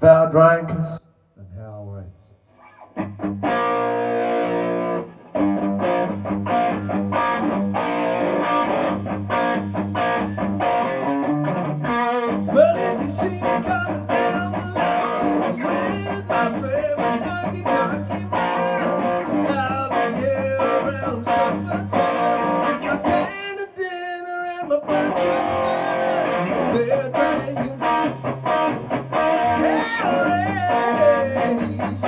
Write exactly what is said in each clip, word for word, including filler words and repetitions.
bad drinkers and hell raisers. Well, if you see me coming down the lane with my favorite honky-tonky man, I'll be here around supper time with my can of dinner and my bunch of fun. Beer drinkers, hell raisers.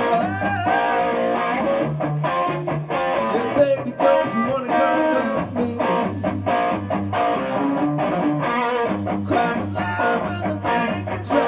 Yeah, baby, don't you wanna come with me? The crowd is loud when the band gets right.